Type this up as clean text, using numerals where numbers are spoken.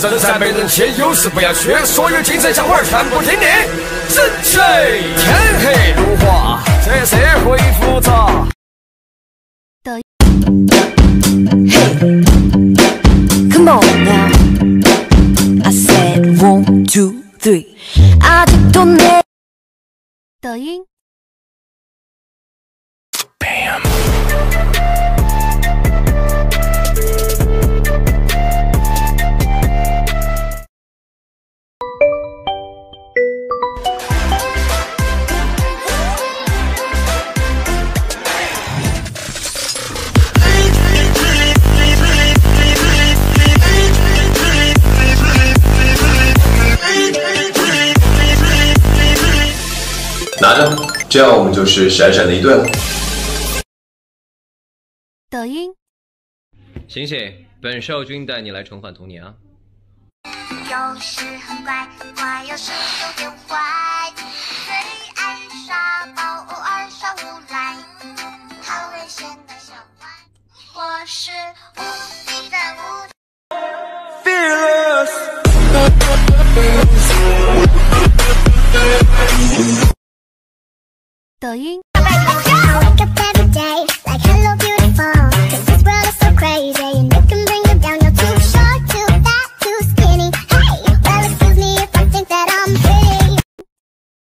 身材没人气，有事不要虚，所有精神小伙全部听令。人起天黑路滑，这社会复杂。 Come on now, I said 1, 2, 3. 아직도 내抖音。Bam. 拿着，这样我们就是闪闪的一对了。 抖音， 醒醒，本少君带你来重返童年啊！ 有时很乖，乖有时有点坏，最爱耍宝，偶尔耍无赖，好危险的小孩，我是无敌的无敌。 抖音。